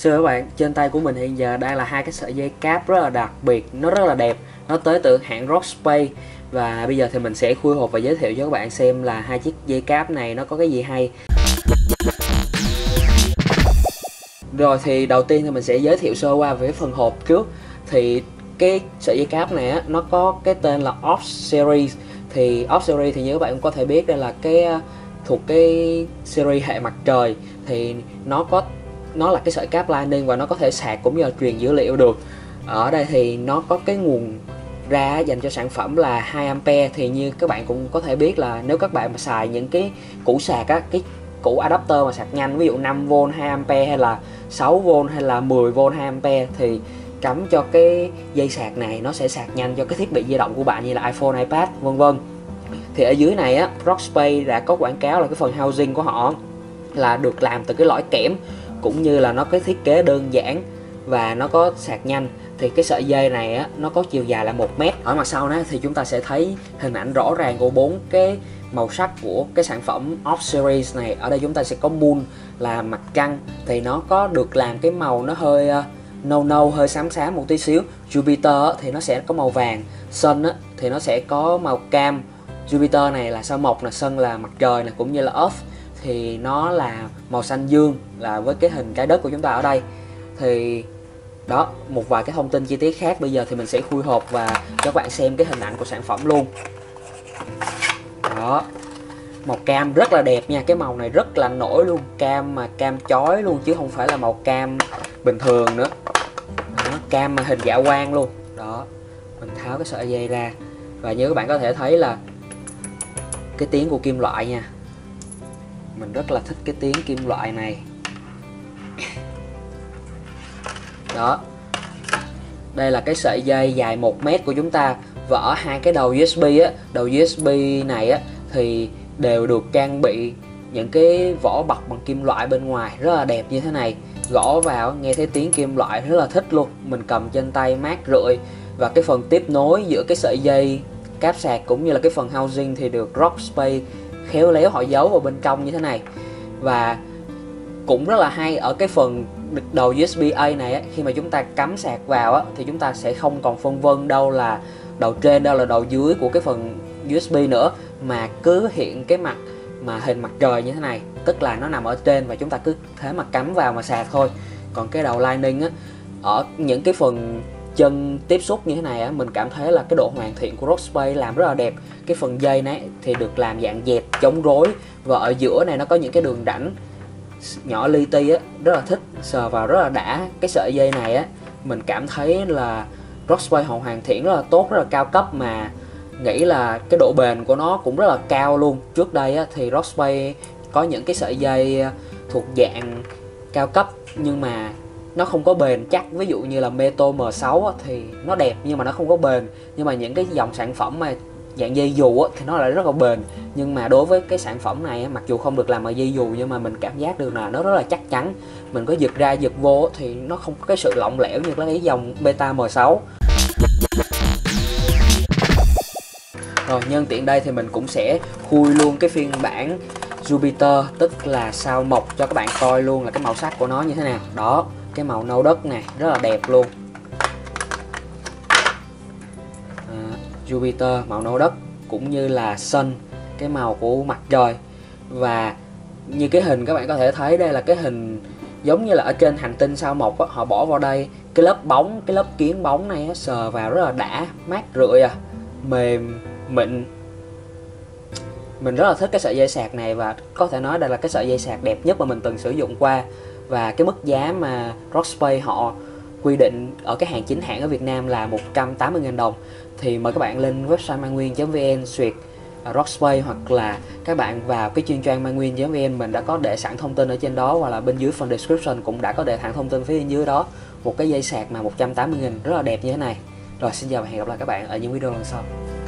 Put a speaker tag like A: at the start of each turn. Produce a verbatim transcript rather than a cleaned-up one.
A: Xin chào các bạn, trên tay của mình hiện giờ đang là hai cái sợi dây cáp rất là đặc biệt, nó rất là đẹp, nó tới từ hãng Rockspace. Và bây giờ thì mình sẽ khui hộp và giới thiệu cho các bạn xem là hai chiếc dây cáp này nó có cái gì hay. Rồi thì đầu tiên thì mình sẽ giới thiệu sơ qua về phần hộp trước. Thì cái sợi dây cáp này á, nó có cái tên là Off Series. Thì Off Series thì như các bạn cũng có thể biết đây là cái thuộc cái series hệ mặt trời. Thì nó có nó là cái sợi cáp Lightning và nó có thể sạc cũng như là truyền dữ liệu được. Ở đây thì nó có cái nguồn ra dành cho sản phẩm là hai am-pe. Thì như các bạn cũng có thể biết là nếu các bạn mà xài những cái củ sạc á, cái củ adapter mà sạc nhanh, ví dụ năm vôn hai am-pe hay là sáu vôn hay là mười vôn hai am-pe, thì cắm cho cái dây sạc này nó sẽ sạc nhanh cho cái thiết bị di động của bạn như là iPhone, iPad vân vân. Thì ở dưới này á, Rockspace đã có quảng cáo là cái phần housing của họ là được làm từ cái lõi kẽm, cũng như là nó cái thiết kế đơn giản và nó có sạc nhanh. Thì cái sợi dây này á, nó có chiều dài là một mét. Ở mặt sau đó thì chúng ta sẽ thấy hình ảnh rõ ràng của bốn cái màu sắc của cái sản phẩm Off Series này. Ở đây chúng ta sẽ có Moon là mặt trăng, thì nó có được làm cái màu nó hơi uh, nâu nâu, hơi xám xám một tí xíu. Jupiter thì nó sẽ có màu vàng. Sun thì nó sẽ có màu cam. Jupiter này là sao mộc, là Sun là mặt trời, là cũng như là Earth thì nó là màu xanh dương, là với cái hình trái đất của chúng ta ở đây. Thì đó, một vài cái thông tin chi tiết khác. Bây giờ thì mình sẽ khui hộp và cho các bạn xem cái hình ảnh của sản phẩm luôn. Đó, màu cam rất là đẹp nha, cái màu này rất là nổi luôn, cam mà cam chói luôn chứ không phải là màu cam bình thường nữa. Đó, cam mà hình dạ quang luôn. Đó, mình tháo cái sợi dây ra và như các bạn có thể thấy là cái tiếng của kim loại nha, mình rất là thích cái tiếng kim loại này. Đó, đây là cái sợi dây dài một mét của chúng ta. Và ở hai cái đầu u ét bê á, đầu u ét bê này á thì đều được trang bị những cái vỏ bọc bằng kim loại bên ngoài rất là đẹp như thế này. Gõ vào nghe thấy tiếng kim loại rất là thích luôn, mình cầm trên tay mát rượi. Và cái phần tiếp nối giữa cái sợi dây cáp sạc cũng như là cái phần housing thì được Rockspace khéo léo họ giấu vào bên trong như thế này. Và cũng rất là hay ở cái phần đầu u ét bê A này á, khi mà chúng ta cắm sạc vào á, thì chúng ta sẽ không còn phân vân đâu là đầu trên đâu là đầu dưới của cái phần u ét bê nữa, mà cứ hiện cái mặt mà hình mặt trời như thế này, tức là nó nằm ở trên và chúng ta cứ thế mà cắm vào mà sạc thôi. Còn cái đầu Lightning á, ở những cái phần chân tiếp xúc như thế này á, mình cảm thấy là cái độ hoàn thiện của Rockspace làm rất là đẹp. Cái phần dây này thì được làm dạng dẹt chống rối, và ở giữa này nó có những cái đường rãnh nhỏ li ti á, rất là thích, sờ vào rất là đã. Cái sợi dây này á, mình cảm thấy là Rockspace họ hoàn thiện rất là tốt, rất là cao cấp, mà nghĩ là cái độ bền của nó cũng rất là cao luôn. Trước đây á, thì Rockspace có những cái sợi dây thuộc dạng cao cấp nhưng mà nó không có bền chắc. Ví dụ như là Meto M sáu á, thì nó đẹp nhưng mà nó không có bền. Nhưng mà những cái dòng sản phẩm mà dạng dây dù á, thì nó lại rất là bền. Nhưng mà đối với cái sản phẩm này á, mặc dù không được làm ở dây dù nhưng mà mình cảm giác được là nó rất là chắc chắn. Mình có giật ra giật vô á, thì nó không có cái sự lỏng lẻo như cái dòng Beta M sáu. Rồi nhân tiện đây thì mình cũng sẽ khui luôn cái phiên bản Jupiter, tức là sao mộc, cho các bạn coi luôn là cái màu sắc của nó như thế nào. Đó, cái màu nâu đất này rất là đẹp luôn. à, Jupiter màu nâu đất, cũng như là Sun cái màu của mặt trời. Và như cái hình các bạn có thể thấy, đây là cái hình giống như là ở trên hành tinh sao mộc á, họ bỏ vào đây cái lớp bóng, cái lớp kiến bóng này á, sờ vào rất là đã, mát rượi à, mềm mịn. Mình rất là thích cái sợi dây sạc này và có thể nói đây là cái sợi dây sạc đẹp nhất mà mình từng sử dụng qua. Và cái mức giá mà Rockspace họ quy định ở cái hàng chính hãng ở Việt Nam là một trăm tám mươi nghìn đồng. Thì mời các bạn lên website manguyen chấm vn xuyệt Rockspace, hoặc là các bạn vào cái chuyên trang manguyen chấm vn, mình đã có để sẵn thông tin ở trên đó, hoặc là bên dưới phần description cũng đã có để thẳng thông tin phía bên dưới đó. Một cái dây sạc mà một trăm tám mươi nghìn rất là đẹp như thế này. Rồi xin chào và hẹn gặp lại các bạn ở những video lần sau.